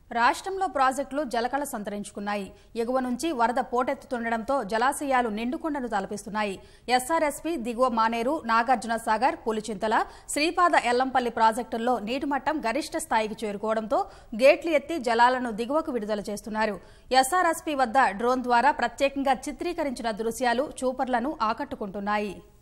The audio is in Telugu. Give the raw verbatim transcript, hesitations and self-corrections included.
రాష్ట్రంలో ప్రాజెక్టులు జలకళ సంతరించుకున్నాయి. ఎగువ నుంచి వరద పోటెత్తుతుండటంతో జలాశయాలు నిండుకొండను తలపిస్తున్నాయి. ఎస్ఆర్ఎస్పీ దిగువ మానేరు, నాగార్జున సాగర్, పులిచింతల, శ్రీపాద ఎల్లంపల్లి ప్రాజెక్టుల్లో నీటి మట్టం గరిష్ట స్థాయికి చేరుకోవడంతో గేట్లు ఎత్తి జలాలను దిగువకు విడుదల చేస్తున్నారు. ఎస్ఆర్ఎస్పీ వద్ద డ్రోన్ ద్వారా ప్రత్యేకంగా చిత్రీకరించిన దృశ్యాలు చూపర్లను ఆకట్టుకుంటున్నాయి.